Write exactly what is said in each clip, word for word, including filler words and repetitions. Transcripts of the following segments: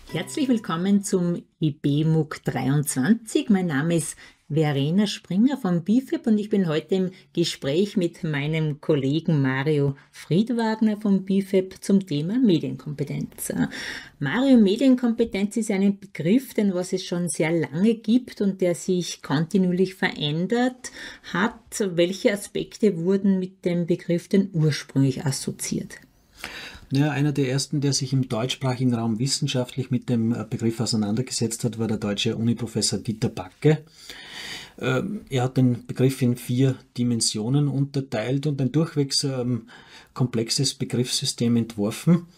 Herzlich willkommen zum I B M U C dreiundzwanzig. Mein Name ist Verena Springer von B I F E P und ich bin heute im Gespräch mit meinem Kollegen Mario Friedwagner von B I F E P zum Thema Medienkompetenz. Mario, Medienkompetenz ist ein Begriff, den was es schon sehr lange gibt und der sich kontinuierlich verändert hat. Welche Aspekte wurden mit dem Begriff denn ursprünglich assoziiert? Ja, einer der ersten, der sich im deutschsprachigen Raum wissenschaftlich mit dem Begriff auseinandergesetzt hat, war der deutsche Uniprofessor Dieter Backe. Er hat den Begriff in vier Dimensionen unterteilt und ein durchwegs komplexes Begriffssystem entworfen.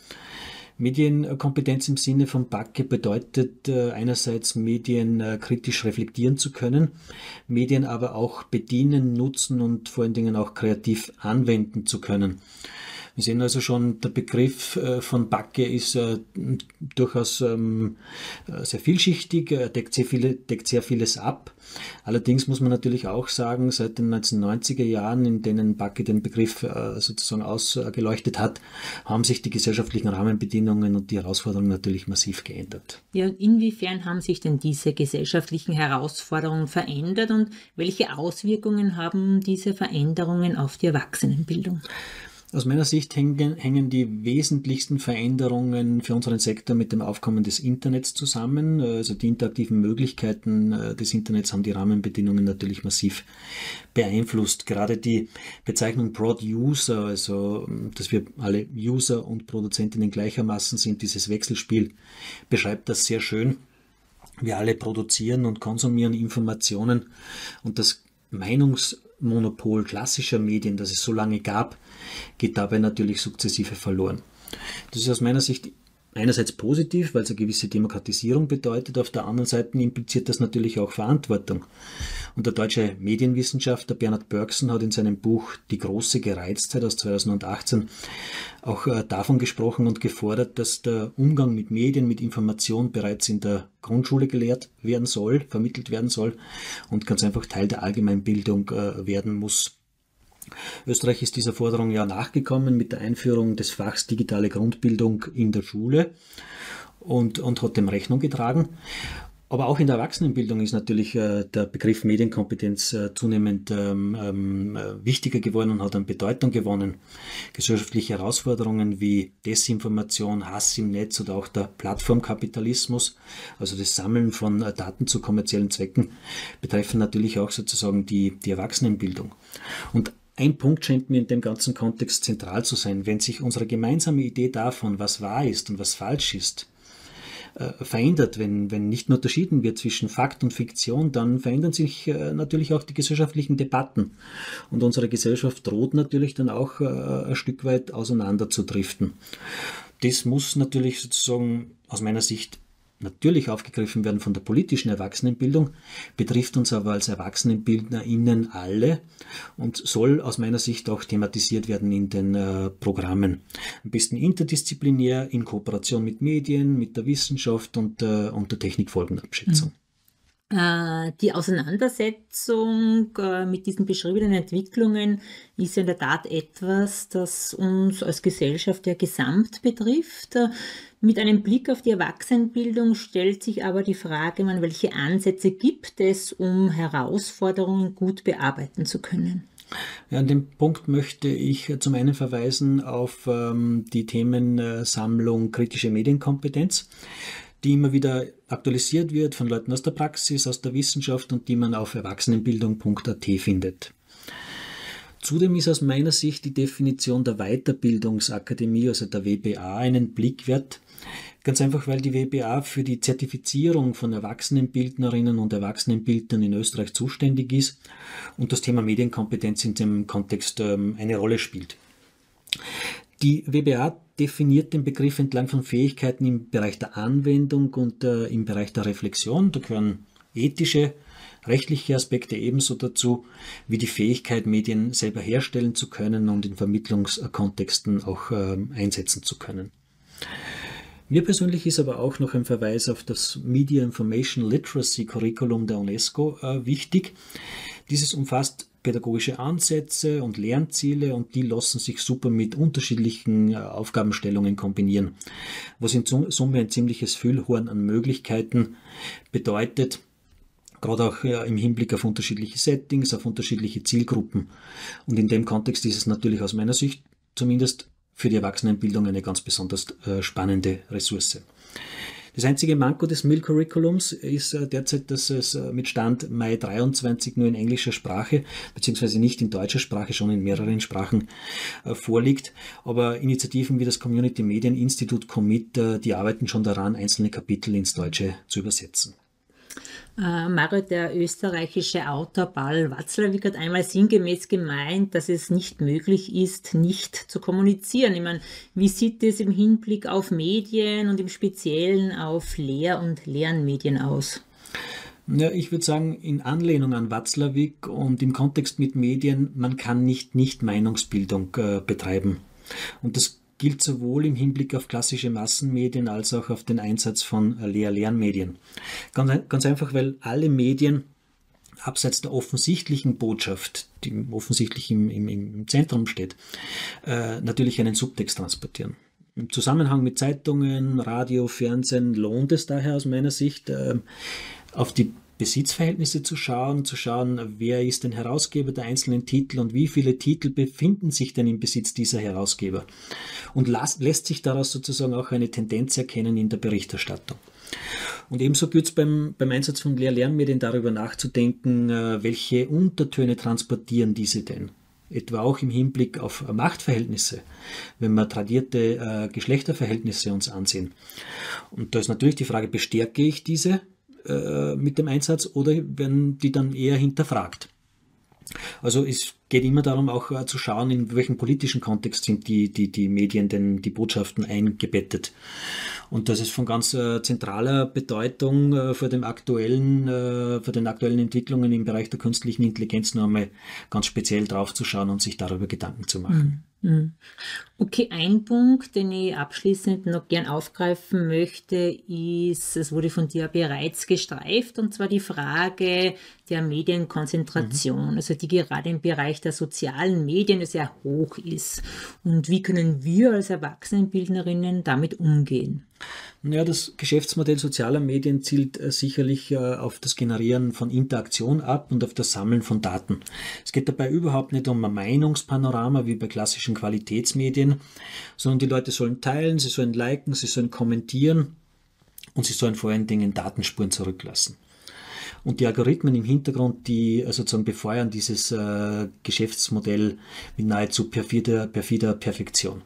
Medienkompetenz im Sinne von Backe bedeutet einerseits Medien kritisch reflektieren zu können, Medien aber auch bedienen, nutzen und vor allen Dingen auch kreativ anwenden zu können. Wir sehen also schon, der Begriff von Backe ist äh, durchaus ähm, sehr vielschichtig, er deckt sehr, viele, deckt sehr vieles ab. Allerdings muss man natürlich auch sagen, seit den neunzehnhundertneunziger Jahren, in denen Backe den Begriff äh, sozusagen ausgeleuchtet hat, haben sich die gesellschaftlichen Rahmenbedingungen und die Herausforderungen natürlich massiv geändert. Ja, und inwiefern haben sich denn diese gesellschaftlichen Herausforderungen verändert und welche Auswirkungen haben diese Veränderungen auf die Erwachsenenbildung? Aus meiner Sicht hängen, hängen die wesentlichsten Veränderungen für unseren Sektor mit dem Aufkommen des Internets zusammen. Also die interaktiven Möglichkeiten des Internets haben die Rahmenbedingungen natürlich massiv beeinflusst. Gerade die Bezeichnung Broad User, also dass wir alle User und Produzentinnen gleichermaßen sind, dieses Wechselspiel beschreibt das sehr schön. Wir alle produzieren und konsumieren Informationen und das Meinungsmonopol klassischer Medien, das es so lange gab, geht dabei natürlich sukzessive verloren. Das ist aus meiner Sicht einerseits positiv, weil es eine gewisse Demokratisierung bedeutet, auf der anderen Seite impliziert das natürlich auch Verantwortung. Und der deutsche Medienwissenschaftler Bernhard Börksen hat in seinem Buch Die große Gereiztheit aus zweitausendachtzehn auch äh, davon gesprochen und gefordert, dass der Umgang mit Medien, mit Information bereits in der Grundschule gelehrt werden soll, vermittelt werden soll und ganz einfach Teil der Allgemeinbildung äh, werden muss. Österreich ist dieser Forderung ja nachgekommen mit der Einführung des Fachs digitale Grundbildung in der Schule und, und hat dem Rechnung getragen. Aber auch in der Erwachsenenbildung ist natürlich äh, der Begriff Medienkompetenz äh, zunehmend ähm, ähm, wichtiger geworden und hat an Bedeutung gewonnen. Gesellschaftliche Herausforderungen wie Desinformation, Hass im Netz oder auch der Plattformkapitalismus, also das Sammeln von äh, Daten zu kommerziellen Zwecken, betreffen natürlich auch sozusagen die, die Erwachsenenbildung. Und ein Punkt scheint mir in dem ganzen Kontext zentral zu sein. Wenn sich unsere gemeinsame Idee davon, was wahr ist und was falsch ist, äh, verändert, wenn, wenn nicht mehr unterschieden wird zwischen Fakt und Fiktion, dann verändern sich äh, natürlich auch die gesellschaftlichen Debatten. Und unsere Gesellschaft droht natürlich dann auch äh, ein Stück weit auseinanderzudriften. Das muss natürlich sozusagen aus meiner Sicht natürlich aufgegriffen werden von der politischen Erwachsenenbildung, betrifft uns aber als ErwachsenenbildnerInnen alle und soll aus meiner Sicht auch thematisiert werden in den äh, Programmen. Am besten interdisziplinär, in Kooperation mit Medien, mit der Wissenschaft und, äh, und der Technikfolgenabschätzung. Die Auseinandersetzung mit diesen beschriebenen Entwicklungen ist in der Tat etwas, das uns als Gesellschaft ja gesamt betrifft. Mit einem Blick auf die Erwachsenenbildung stellt sich aber die Frage, welche Ansätze gibt es, um Herausforderungen gut bearbeiten zu können? Ja, an dem Punkt möchte ich zum einen verweisen auf ähm, die Themensammlung kritische Medienkompetenz, die immer wieder aktualisiert wird von Leuten aus der Praxis, aus der Wissenschaft und die man auf erwachsenenbildung punkt a t findet. Zudem ist aus meiner Sicht die Definition der Weiterbildungsakademie, also der W B A, einen Blick wert. Ganz einfach, weil die W B A für die Zertifizierung von Erwachsenenbildnerinnen und Erwachsenenbildnern in Österreich zuständig ist und das Thema Medienkompetenz in dem Kontext ähm, eine Rolle spielt. Die W B A definiert den Begriff entlang von Fähigkeiten im Bereich der Anwendung und äh, im Bereich der Reflexion. Da gehören ethische, rechtliche Aspekte ebenso dazu, wie die Fähigkeit, Medien selber herstellen zu können und in Vermittlungskontexten auch äh, einsetzen zu können. Mir persönlich ist aber auch noch ein Verweis auf das Media Information Literacy Curriculum der UNESCO äh, wichtig. Dieses umfasst pädagogische Ansätze und Lernziele und die lassen sich super mit unterschiedlichen Aufgabenstellungen kombinieren, was in Summe ein ziemliches Füllhorn an Möglichkeiten bedeutet, gerade auch im Hinblick auf unterschiedliche Settings, auf unterschiedliche Zielgruppen. Und in dem Kontext ist es natürlich aus meiner Sicht zumindest für die Erwachsenenbildung eine ganz besonders spannende Ressource. Das einzige Manko des M I L-Curriculums ist derzeit, dass es mit Stand Mai dreiundzwanzig nur in englischer Sprache, beziehungsweise nicht in deutscher Sprache, schon in mehreren Sprachen vorliegt. Aber Initiativen wie das Community Medien Institute Commit, die arbeiten schon daran, einzelne Kapitel ins Deutsche zu übersetzen. Äh, Mario, der österreichische Autor Paul Watzlawick hat einmal sinngemäß gemeint, dass es nicht möglich ist, nicht zu kommunizieren. Ich meine, wie sieht es im Hinblick auf Medien und im Speziellen auf Lehr- und Lernmedien aus? Ja, ich würde sagen, in Anlehnung an Watzlawick und im Kontext mit Medien, man kann nicht nicht Meinungsbildung äh, betreiben. Und das gilt sowohl im Hinblick auf klassische Massenmedien als auch auf den Einsatz von Lehr-Lernmedien. Ganz, ganz einfach, weil alle Medien abseits der offensichtlichen Botschaft, die offensichtlich im, im, im Zentrum steht, äh, natürlich einen Subtext transportieren. Im Zusammenhang mit Zeitungen, Radio, Fernsehen lohnt es daher aus meiner Sicht, äh, auf die Besitzverhältnisse zu schauen, zu schauen, wer ist denn Herausgeber der einzelnen Titel und wie viele Titel befinden sich denn im Besitz dieser Herausgeber. Und las, lässt sich daraus sozusagen auch eine Tendenz erkennen in der Berichterstattung. Und ebenso gilt es beim, beim Einsatz von Lehr-Lernmedien darüber nachzudenken, welche Untertöne transportieren diese denn. Etwa auch im Hinblick auf Machtverhältnisse, wenn wir tradierte äh, Geschlechterverhältnisse uns ansehen. Und da ist natürlich die Frage, bestärke ich diese mit dem Einsatz oder werden die dann eher hinterfragt? Also es geht immer darum, auch zu schauen, in welchem politischen Kontext sind die, die, die Medien denn die Botschaften eingebettet. Und das ist von ganz äh, zentraler Bedeutung äh, für, dem aktuellen, äh, für den aktuellen Entwicklungen im Bereich der künstlichen Intelligenz noch einmal ganz speziell drauf zu schauen und sich darüber Gedanken zu machen. Mhm. Okay, ein Punkt, den ich abschließend noch gern aufgreifen möchte, ist, es wurde von dir bereits gestreift, und zwar die Frage der Medienkonzentration, mhm. also die gerade im Bereich der sozialen Medien sehr hoch ist. Und wie können wir als Erwachsenenbildnerinnen damit umgehen? Ja, das Geschäftsmodell sozialer Medien zielt äh, sicherlich äh, auf das Generieren von Interaktion ab und auf das Sammeln von Daten. Es geht dabei überhaupt nicht um ein Meinungspanorama wie bei klassischen Qualitätsmedien, sondern die Leute sollen teilen, sie sollen liken, sie sollen kommentieren und sie sollen vor allen Dingen Datenspuren zurücklassen. Und die Algorithmen im Hintergrund, die äh, sozusagen befeuern dieses äh, Geschäftsmodell mit nahezu perfider, perfider Perfektion.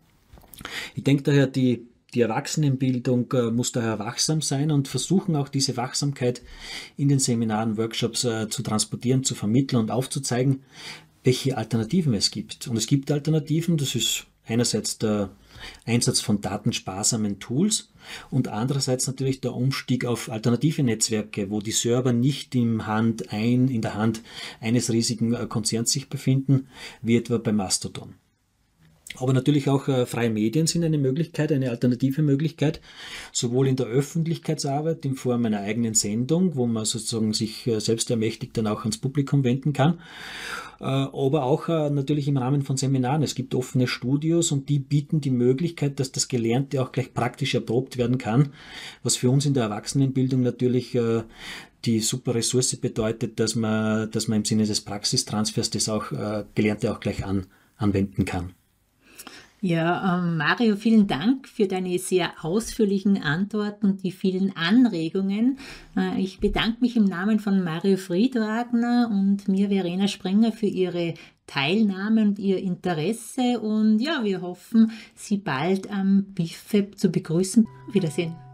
Ich denke daher, die Die Erwachsenenbildung äh, muss daher wachsam sein und versuchen auch diese Wachsamkeit in den Seminaren, Workshops äh, zu transportieren, zu vermitteln und aufzuzeigen, welche Alternativen es gibt. Und es gibt Alternativen, das ist einerseits der Einsatz von datensparsamen Tools und andererseits natürlich der Umstieg auf alternative Netzwerke, wo die Server nicht im Hand ein, in der Hand eines riesigen äh, Konzerns sich befinden, wie etwa bei Mastodon. Aber natürlich auch äh, freie Medien sind eine Möglichkeit, eine alternative Möglichkeit, sowohl in der Öffentlichkeitsarbeit in Form einer eigenen Sendung, wo man sozusagen sich äh, selbst ermächtigt dann auch ans Publikum wenden kann, äh, aber auch äh, natürlich im Rahmen von Seminaren. Es gibt offene Studios und die bieten die Möglichkeit, dass das Gelernte auch gleich praktisch erprobt werden kann, was für uns in der Erwachsenenbildung natürlich äh, die super Ressource bedeutet, dass man, dass man im Sinne des Praxistransfers das auch äh, Gelernte auch gleich an, anwenden kann. Ja, ähm, Mario, vielen Dank für deine sehr ausführlichen Antworten und die vielen Anregungen. Äh, ich bedanke mich im Namen von Mario Friedwagner und mir, Verena Springer, für ihre Teilnahme und ihr Interesse. Und ja, wir hoffen, Sie bald am B I F E B zu begrüßen. Auf Wiedersehen.